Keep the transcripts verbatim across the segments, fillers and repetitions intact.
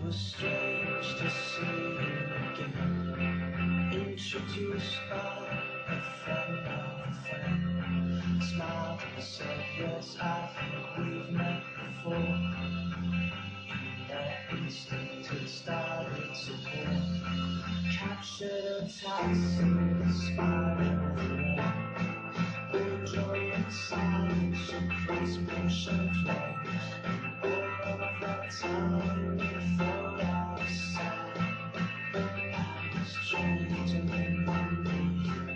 was strange to see you again, introduced by a friend of a friend. Smiled and said, yes, I think we've met before. In that instant it started to pour, captured a taxi, the spiral of rain. We drove in silence across bush and flames. All of that time we felt outside. I was trying to remember you.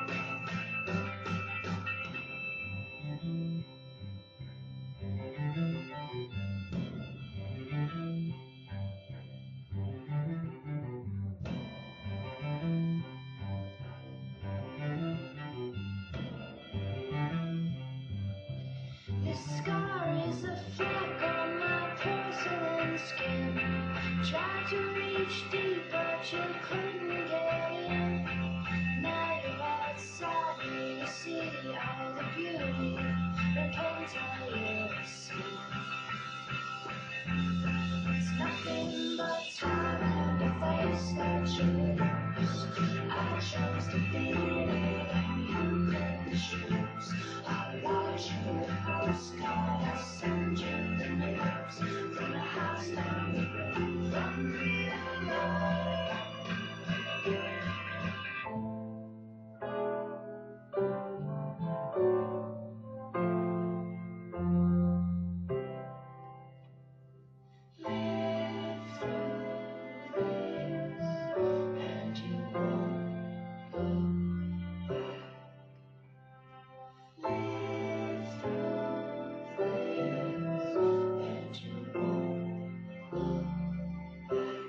This scar is a fleck on my porcelain skin. Tried to reach deep, but you couldn't get in. Now you're outside me, you see all the beauty that can't tell you see. It's nothing but time and a face that you lose. I chose to be with and you couldn't choose. I write you a postcard, I send you the news from the house down the road, from the unknown. Live through this, and you won't look back. Live through this, and you won't look back.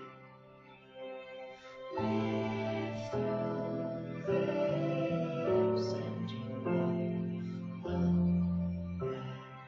Live through this, and you won't look back.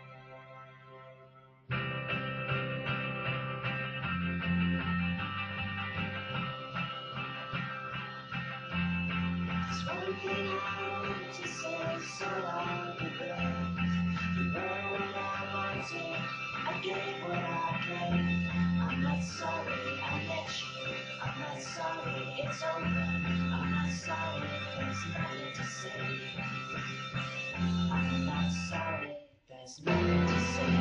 There's one thing I want to say, so I'll be brave. You were what I wanted, I gave what I gave. I'm not sorry I met you, I'm not sorry it's over. I'm not sorry, there's nothing to say. I'm not sorry, there's nothing to say.